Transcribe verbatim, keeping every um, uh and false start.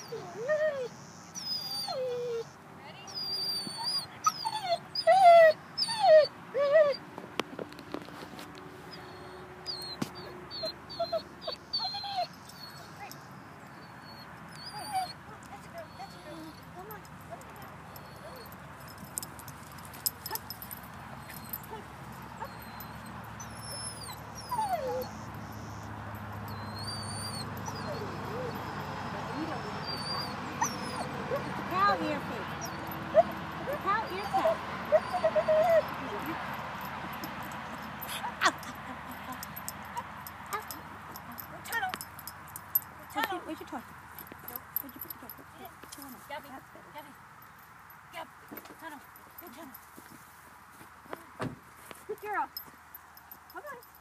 Cow ear face. Cow ear tap. Tunnel. Where's your, where's your toy? Where'd you put the toy? Put it on it. Gabby. That's better. Gabby. Gab. Tunnel. Go tunnel. Good girl. Come on.